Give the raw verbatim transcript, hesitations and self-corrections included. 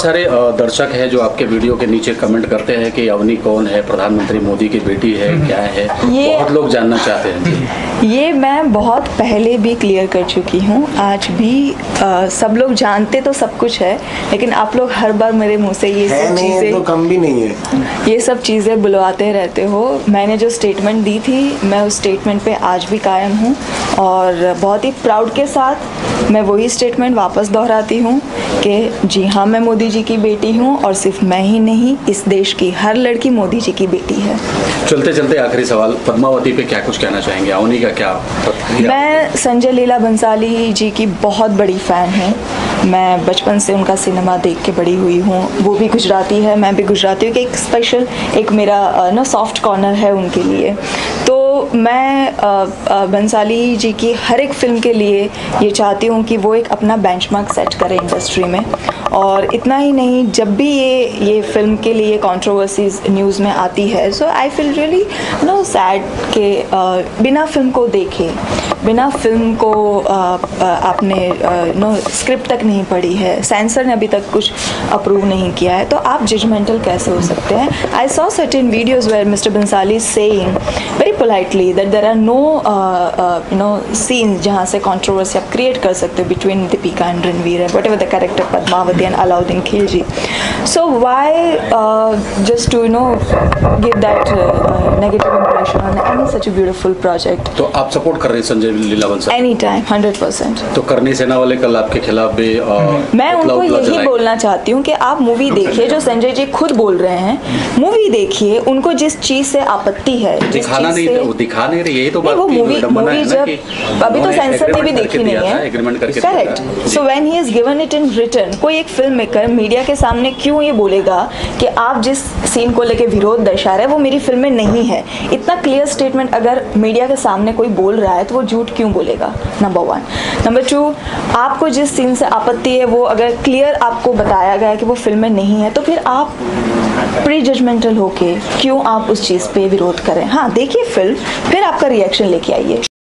सारे दर्शक हैं जो आपके वीडियो के नीचे कमेंट करते हैं कि अवनी कौन है, प्रधानमंत्री मोदी की बेटी है, क्या है, बहुत लोग जानना चाहते हैं। ये मैं बहुत पहले भी क्लियर कर चुकी हूँ, आज भी आ, सब लोग जानते तो सब कुछ है, लेकिन आप लोग हर बार मेरे मुंह से ये सब चीज़ें तो कम भी नहीं है, ये सब चीज़ें बुलवाते रहते हो। मैंने जो स्टेटमेंट दी थी मैं उस स्टेटमेंट पे आज भी कायम हूँ और बहुत ही प्राउड के साथ मैं वही स्टेटमेंट वापस दोहराती हूँ कि जी हाँ, मैं मोदी जी की बेटी हूँ और सिर्फ मैं ही नहीं, इस देश की हर लड़की मोदी जी की बेटी है। चलते चलते आखिरी सवाल, पद्मावती पे क्या कुछ कहना चाहेंगे? अवनी का क्या? मैं संजय लीला बंसाली जी की बहुत बड़ी फ़ैन हूँ। मैं बचपन से उनका सिनेमा देख के बड़ी हुई हूँ। वो भी गुजराती है, मैं भी गुजराती हूँ कि एक स्पेशल एक मेरा ना सॉफ्ट कॉर्नर है उनके लिए। तो मैं बंसाली जी की हर एक फ़िल्म के लिए ये चाहती हूँ कि वो एक अपना बेंचमार्क सेट करे इंडस्ट्री में। और इतना ही नहीं, जब भी ये ये फ़िल्म के लिए कंट्रोवर्सीज न्यूज़ में आती है, so I feel really no sad कि बिना फिल्म को देखे, बिना फिल्म को आ, आ, आपने नो स्क्रिप्ट तक नहीं पढ़ी है, सेंसर ने अभी तक कुछ अप्रूव नहीं किया है, तो आप जजमेंटल कैसे हो सकते हैं? I saw certain videos where mister Bhansali saying very politely that there are no you know scenes जहाँ से कंट्रोवर्सी आप क्रिएट कर सकते हो between Deepika and Ranveer and whatever the character Padmavati and Alauddin Khilji. So why uh, just to you know give that uh, negative impression on any such a beautiful project? तो आप support कर रहे हैं Sanjay Leela Bhansali? Any time, hundred percent. तो करनी सेना वाले कल आपके खिलाफ भी आ, मैं उनको यही बोलना चाहती हूँ कि आप मूवी देखिए, जो संजय जी खुद बोल रहे हैं, मूवी देखिए, उनको जिस चीज से आपत्ति है, दिखाना नहीं, वो दिखा नहीं रही, यही तो बात। वो मूवी मूवी जब अभी तो सेंसर ने भी देखी नहीं है, correct. So when he is given it in written, कोई एक फिल्म मेकर मीडिया के सामने क्यों ये बोलेगा कि आप जिस सीन को लेके विरोध दर्शा रहे हैं वो मेरी फिल्म में नहीं है? इतना क्लियर स्टेटमेंट अगर मीडिया के सामने कोई बोल रहा है तो वो झूठ क्यों बोलेगा? Number one. नंबर टू, आपको जिस सीन से आपत्ति है वो अगर क्लियर आपको बताया गया है कि वो फिल्म में नहीं है, तो फिर आप प्री जजमेंटल होके क्यों आप उस चीज़ पे विरोध करें? हाँ, देखिए फिल्म, फिर आपका रिएक्शन लेके आइए।